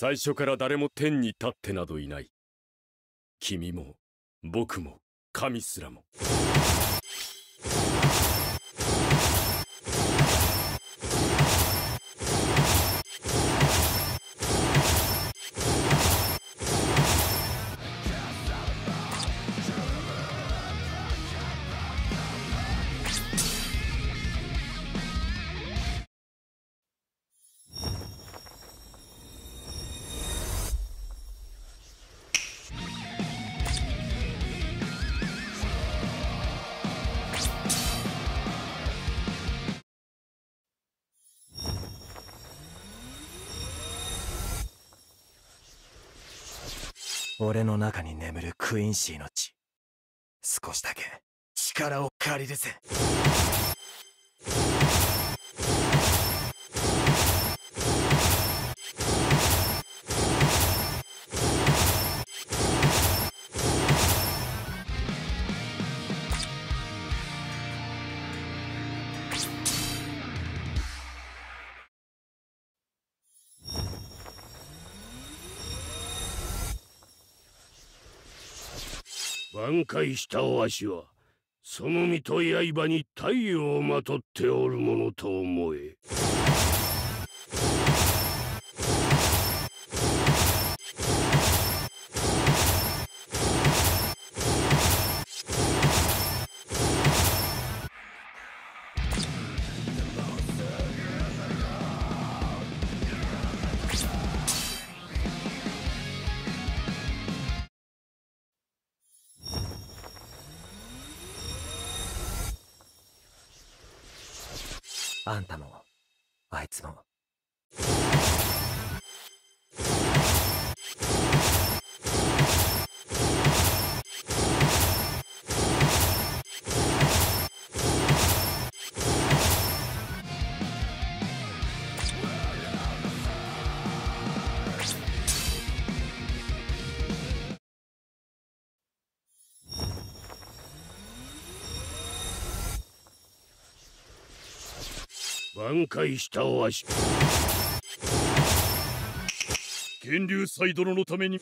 最初から誰も天に立ってなどいない。君も僕も神すらも。 俺の中に眠るクインシーの血、少しだけ力を借りるぜ。 挽回したお足はその身と刃に太陽をまとっておるものと思え。 あんたもあいつも。 挽回したお足、源流祭殿のために。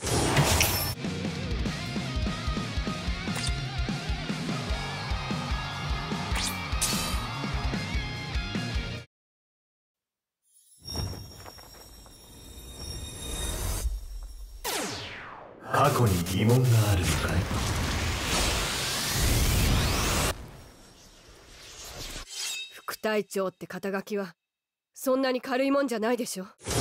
過去に疑問があるのかい？ 副隊長って肩書きはそんなに軽いもんじゃないでしょ。